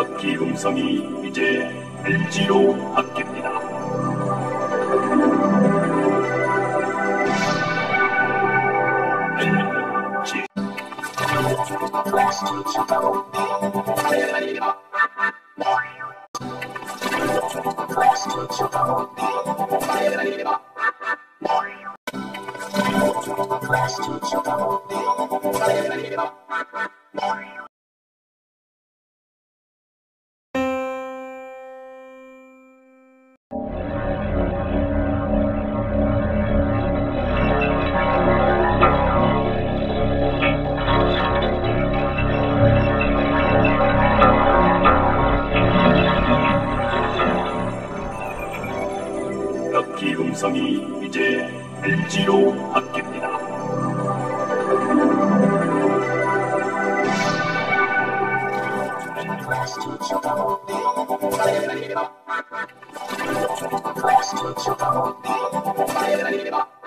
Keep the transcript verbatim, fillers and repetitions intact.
럭키 음성이 이제 엘지로 바뀝니다. 엘지 럭키 음성이 이제 엘지로 바뀝니다. Class two to go.